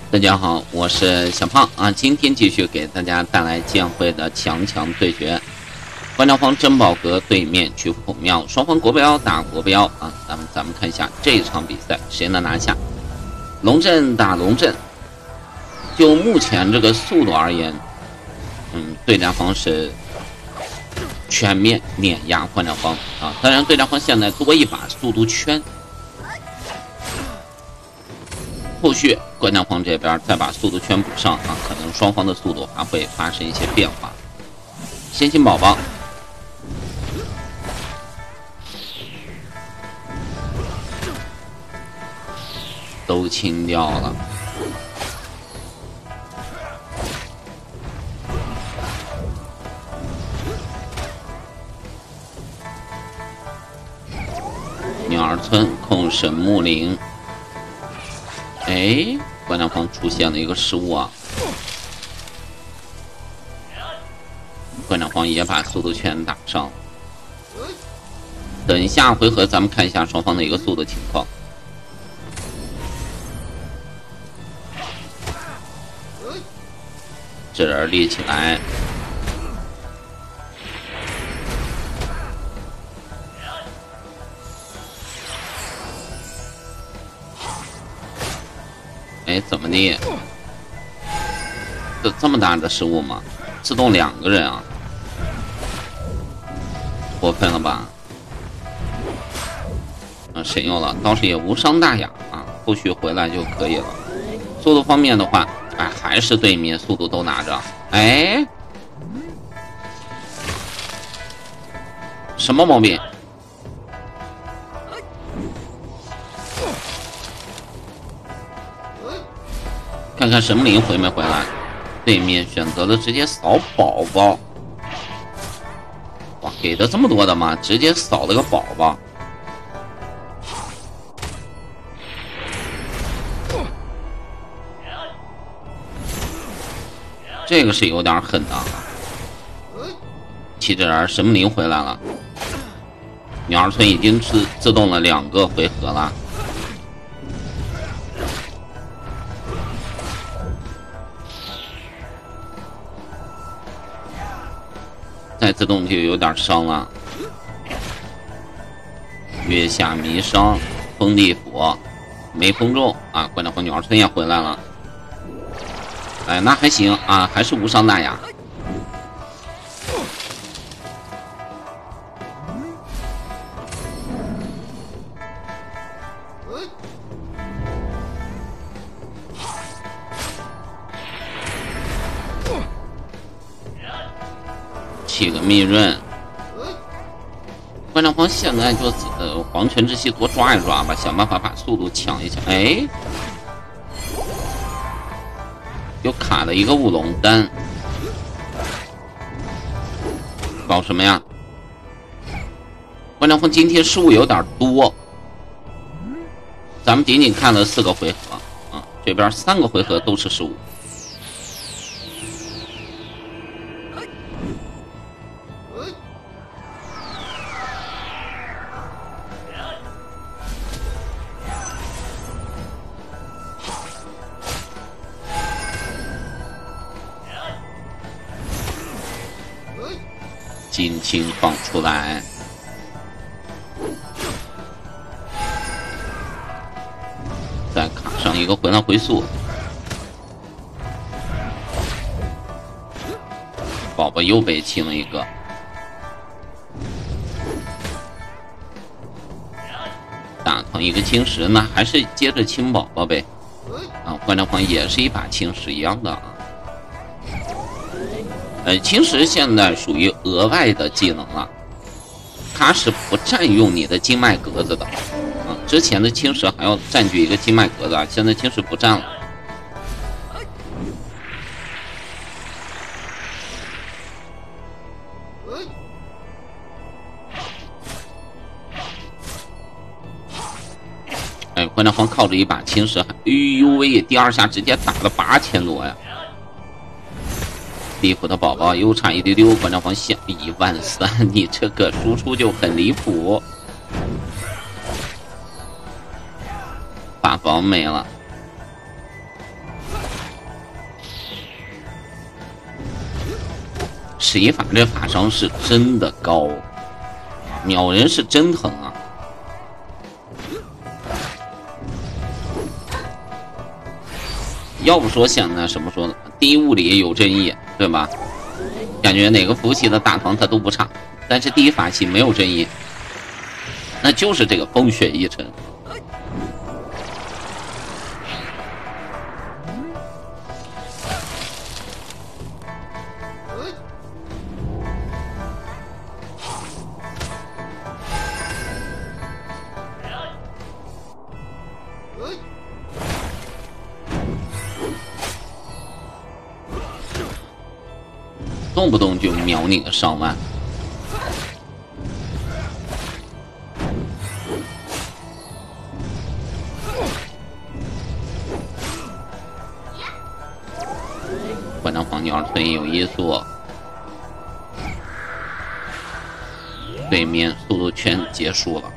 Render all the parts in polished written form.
大家好，我是小胖啊，今天继续给大家带来剑会的强对决，关朝方珍宝阁对面曲阜孔庙，双方国标打国标啊，咱们看一下这场比赛谁能拿下。龙阵打龙阵，就目前这个速度而言，对战方是全面碾压关朝方啊，当然对战方现在多一把速度圈。后续关朝方这边再把速度圈补上啊，可能双方的速度还会发生一些变化。先行宝宝，都清掉了。鸟儿村控神木林。哎，关朝方出现了一个失误啊！关朝方也把速度圈打上了。等一下回合，咱们看一下双方的一个速度情况。这人立起来，哎，怎么的？这么大的失误吗？自动2个人啊，过分了吧？神佑了，倒是也无伤大雅啊，后续回来就可以了。速度方面的话，哎，还是对面速度都拿着。哎，什么毛病？看看神木林回没回来？对面选择了直接扫宝宝。哇，给的这么多的吗？直接扫了个宝宝。这个是有点狠的。七只人神木林回来了，鸟儿村已经自动了2个回合了。再自动就有点伤了。月下弥伤，封地府没封中啊！关朝方鸟儿村也回来了。哎，那还行啊，还是无伤大雅。7个密润，关朝方现在就黄泉之息多抓一抓吧，想办法把速度抢一抢。哎，又卡了一个乌龙丹，搞什么呀？关朝方今天失误有点多，咱们仅仅看了4个回合啊，这边3个回合都是失误。金青放出来，再卡上一个回来回速，宝宝又被清了一个。打疼一个青石，那还是接着清宝宝呗。啊，关朝方也是一把青石一样的啊。青石现在属于额外的技能了，它是不占用你的经脉格子的啊。之前的青石还要占据一个经脉格子啊，现在青石不占了。哎，关朝方靠着一把青石，哎呦喂，第2下直接打了8000多呀！地府的宝宝又差一丢丢，关朝方线13000，你这个输出就很离谱。法宝没了， 赤一法这法伤是真的高，秒人是真疼啊！要不说像那什么说呢？第一物理有正义，对吧？感觉哪个服务器的大唐它都不差，但是第一法器没有正义，那就是这个风雪一尘。动不动就秒你个上万，馆长黄鸟村有一速，对面速度圈结束了。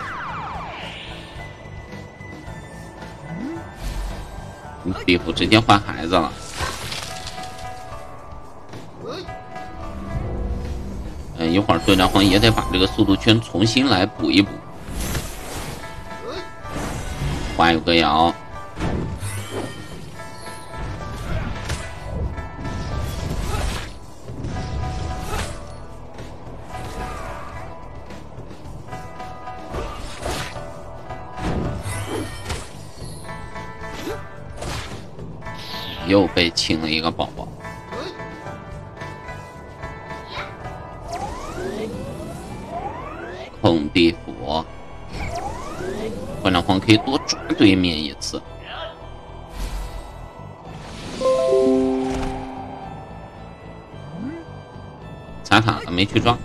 地府直接换孩子了。一会儿队长黄也得把这个速度圈重新来补一补。花有个摇，又被清了一个宝宝。控地府，馆长黄可以多抓对面一次。踩塔了，没去抓。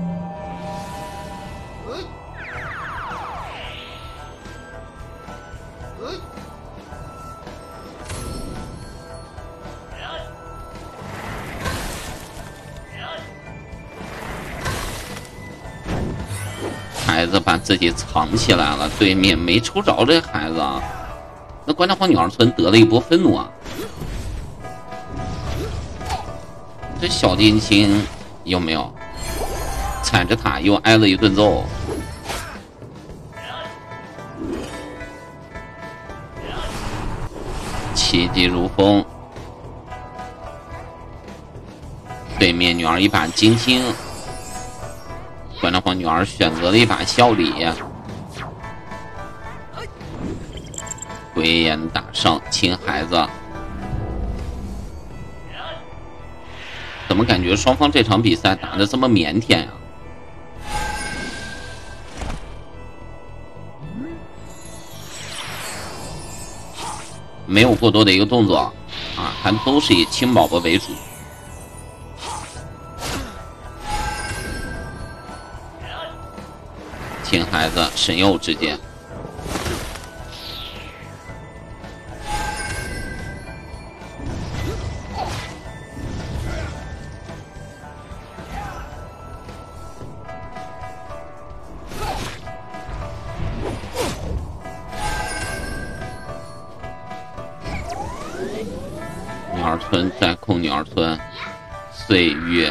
孩子把自己藏起来了，对面没抽着这孩子啊，那馆长黄鸟儿村得了一波愤怒啊！这小金青有没有踩着塔又挨了一顿揍？气急如风，对面女儿一把金星。馆长黄女儿选择了一把笑里，鬼眼打上亲孩子。怎么感觉双方这场比赛打得这么腼腆呀？没有过多的一个动作啊，还都是以亲宝宝为主。亲孩子神佑之间，女儿村在控女儿村，岁月。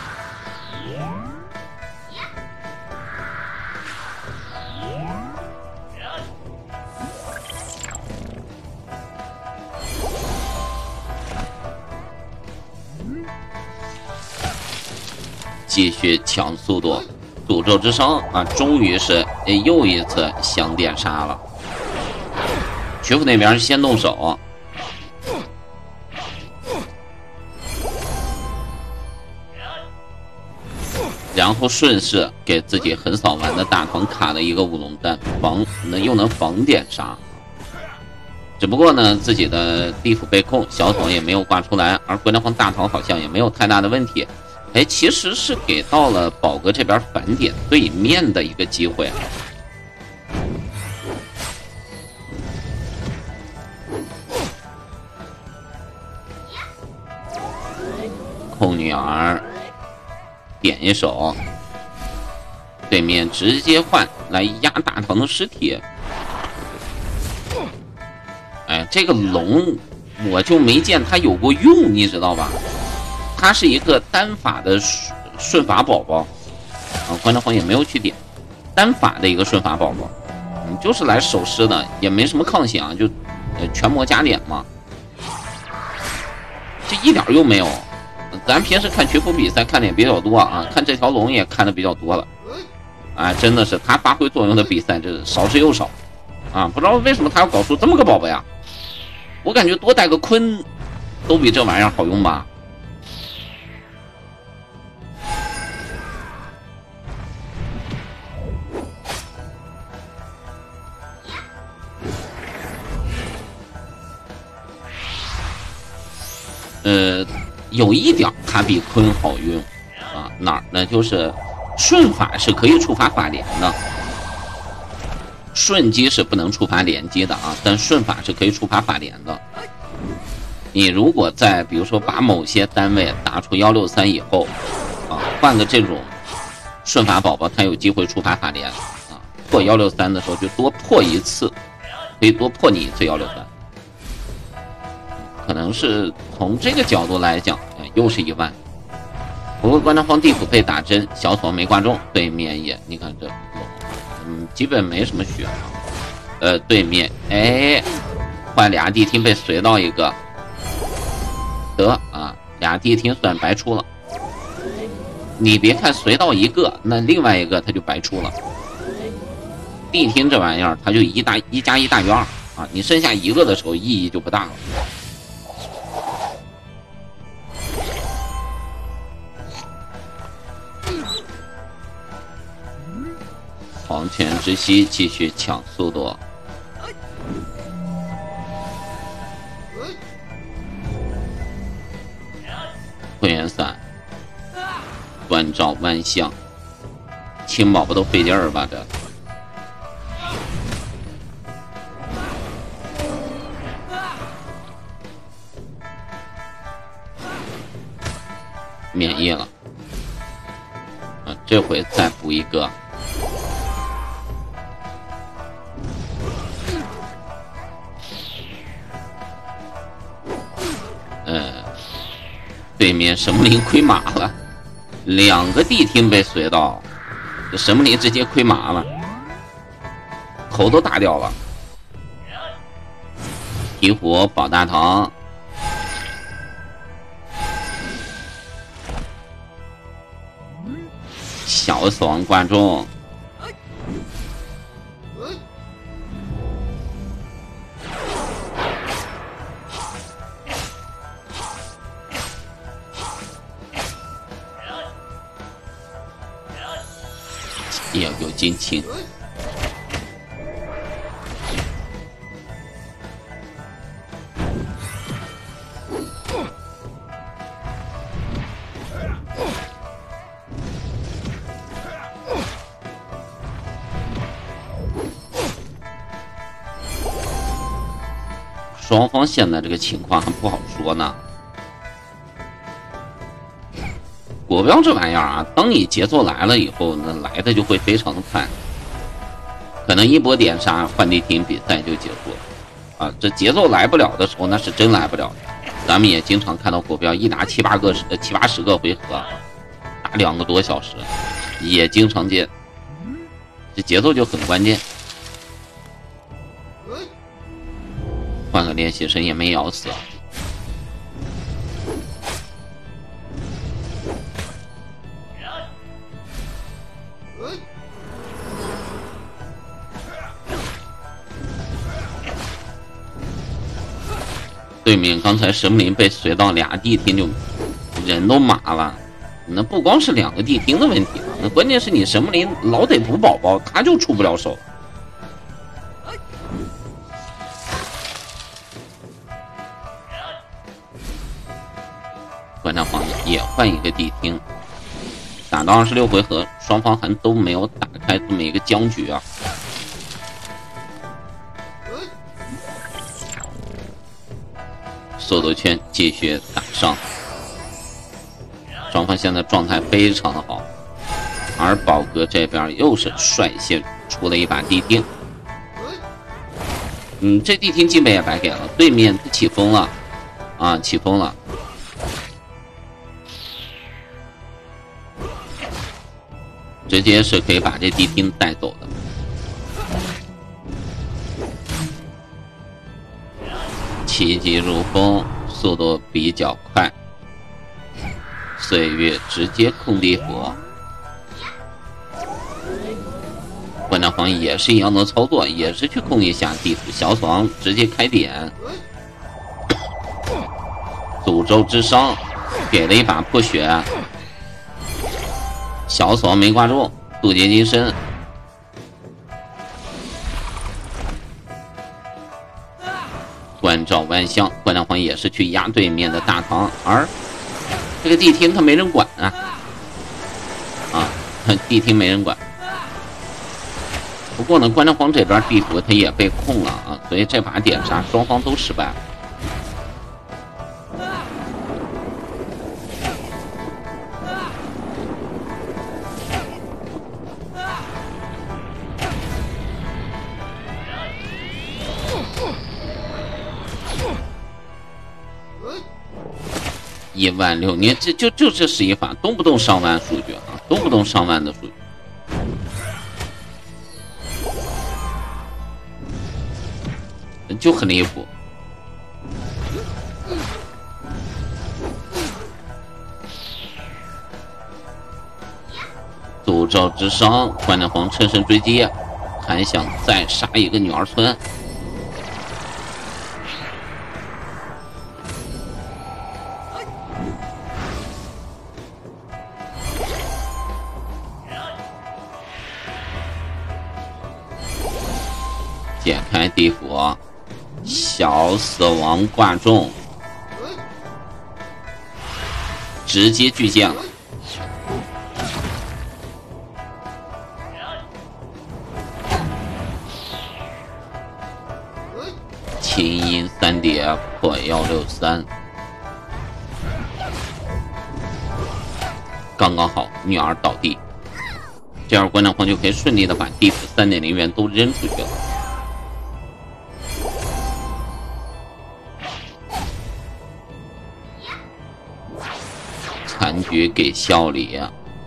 继续抢速度，诅咒之声啊，终于是又一次相电杀了。曲阜那边先动手，然后顺势给自己横扫完的大唐卡了一个乌龙弹，又能防点杀。只不过呢，自己的地府被控，小桶也没有挂出来，而龟兰皇大唐好像也没有太大的问题。哎，其实是给到了宝哥这边反点对面的一个机会。控女儿点一手，对面直接换来压大唐的尸体。哎，这个龙我就没见他有过用，你知道吧？ 它是一个单法的顺法宝宝啊，关照皇也没有去点单法的一个顺法宝宝，就是来守尸的，也没什么抗性啊，就全魔加点嘛，这一点用没有。咱平时看群服比赛看的也比较多啊，看这条龙也看的比较多了，哎，真的是它发挥作用的比赛这少之又少啊，不知道为什么他要搞出这么个宝宝呀？我感觉多带个鲲都比这玩意儿好用吧。有一点它比鲲好用啊，哪儿呢？就是顺法是可以触发法连的，顺击是不能触发连击的啊，但顺法是可以触发法连的。你如果在比如说把某些单位打出163以后啊，换个这种顺法宝宝，它有机会触发法连啊，破163的时候就多破一次，可以多破你一次163。可能是从这个角度来讲，又是1万。不过关张方地府被打针，小锁没挂中，对面也你看这基本没什么血啊。对面换俩地听被随到一个，得啊，俩地听算白出了。你别看随到一个，那另外一个他就白出了。地听这玩意儿，它就1加1大于2啊，你剩下一个的时候意义就不大了。黄泉之息继续抢速度，会员伞关照万象，青宝宝都费劲儿吧这。免疫了啊，这回再补一个。对面神木林亏马了，2个地听被随到，这神木林直接亏马了，头都打掉了。提壶保大堂，小死亡观众。也要有金青，双方现在这个情况还不好说呢。国标这玩意儿啊，当你节奏来了以后，那来的就会非常的快，可能一波点杀换地听比赛就结束了啊。这节奏来不了的时候，那是真来不了的。咱们也经常看到国标一打7、80个回合，打2个多小时，也经常见。这节奏就很关键。换个练习生也没咬死。对面刚才神木林被随到俩地听就人都麻了，那不光是2个地听的问题了，那关键是你神木林老得补宝宝，他就出不了手。关张皇也换一个地听，打到26回合，双方还都没有打开这么一个僵局啊。速度圈继续打上，双方现在状态非常的好，而宝哥这边又是率先出了一把地听。这地听基本也白给了，对面起风了啊，起风了。 直接是可以把这地听带走的。奇迹如风，速度比较快。岁月直接控地府。关张皇也是一样的操作，也是去控一下地府。小死亡直接开点。诅咒之伤给了一把破血。小死亡没挂住，渡劫金身。关照万象，关张皇也是去压对面的大唐，而这个地听他没人管啊，地听没人管。不过呢，关张皇这边地府他也被控了啊，所以这把点杀双方都失败了。16000年，就这11法，动不动上万数据啊，动不动上万的数据。就很离谱。诅咒之伤，关张皇趁胜追击，还想再杀一个女儿村。解开地府，小死亡挂中，直接巨剑了。琴音3叠破163，刚刚好，女儿倒地，这样关张皇就可以顺利的把地府3.0元都扔出去了。残局给效力，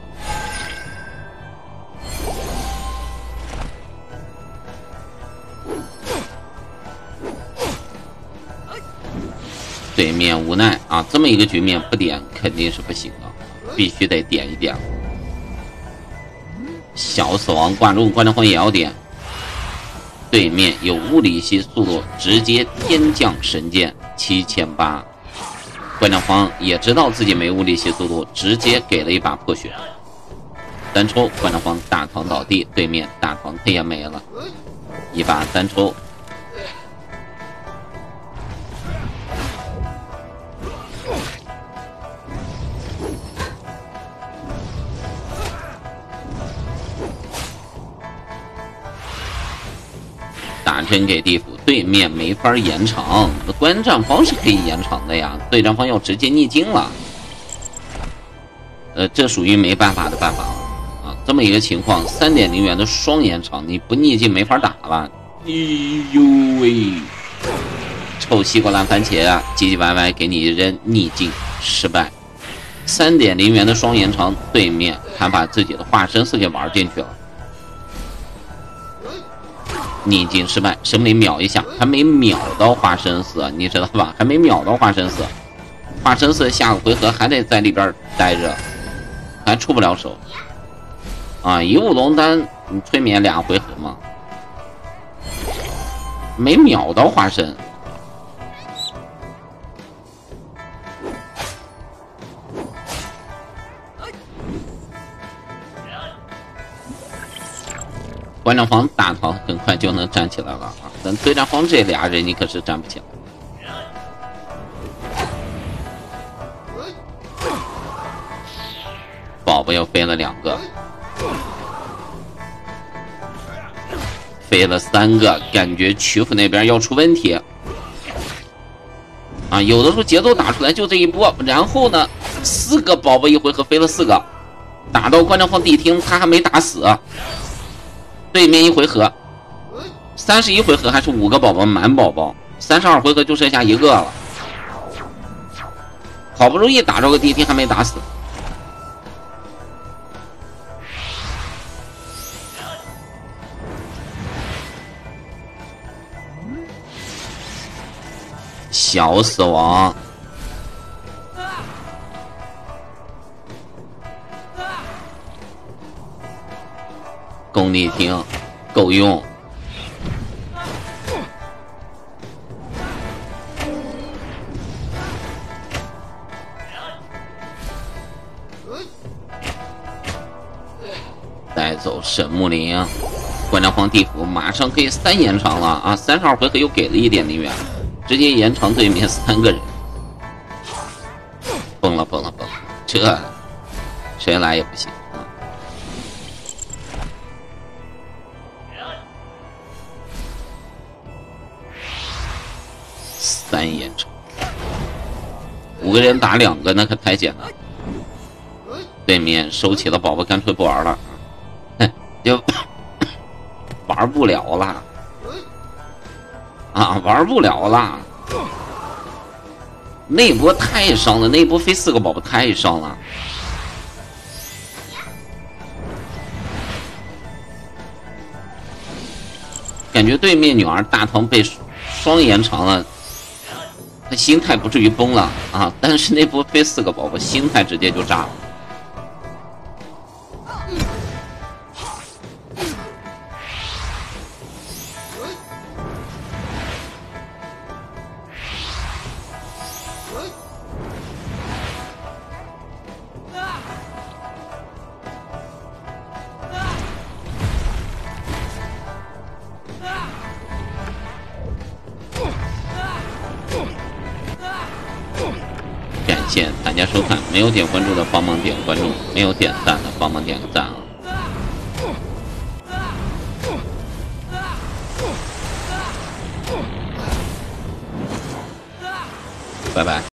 对面无奈啊，这么一个局面不点肯定是不行的，必须得点一点。小死亡挂中，关张皇也要点。对面有物理系速度，直接天降神剑7800。关张皇也知道自己没物理系速度，直接给了一把破血。单抽，关张皇大唐倒地，对面大唐他也没了，一把单抽。打针给地府，对面没法延长，关张方是可以延长的呀，对战方要直接逆境了，这属于没办法的办法啊！这么一个情况，3.0元的双延长，你不逆境没法打了。哎呦喂，臭西瓜烂番茄啊，唧唧歪歪给你扔逆境失败。3.0元的双延长，对面还把自己的化身四给玩进去了。逆境失败，生灵秒一下，还没秒到化身死，你知道吧？还没秒到化身死，化身死下个回合还得在里边待着，还出不了手啊！一物龙丹，你催眠2回合嘛，没秒到化身。关张皇大唐很快就能站起来了啊！但对战方这俩人你可是站不起来。宝宝又飞了2个，飞了3个，感觉曲阜那边要出问题啊！有的时候节奏打出来就这一波，然后呢，4个宝宝一回合飞了4个，打到关张皇地听他还没打死。对面一回合，31回合还是5个宝宝满宝宝，32回合就剩下1个了。好不容易打着个地听还没打死， 小死亡。功力挺够用。带走神木林，关张皇地府马上可以3延长了啊！32回合又给了一点力源，直接延长对面3个人。崩了，这谁来也不行啊！3延长，5个人打2个，那可太简单了。对面收起了宝宝，干脆不玩了。就玩不了了啊，玩不了了。那波太伤了，那波飞4个宝宝太伤了。感觉对面女儿大唐被双延长了，他心态不至于崩了啊，但是那波飞4个宝宝心态直接就炸了。感谢大家收看，没有点关注的帮忙点关注，没有点赞的帮忙点个赞啊！拜拜。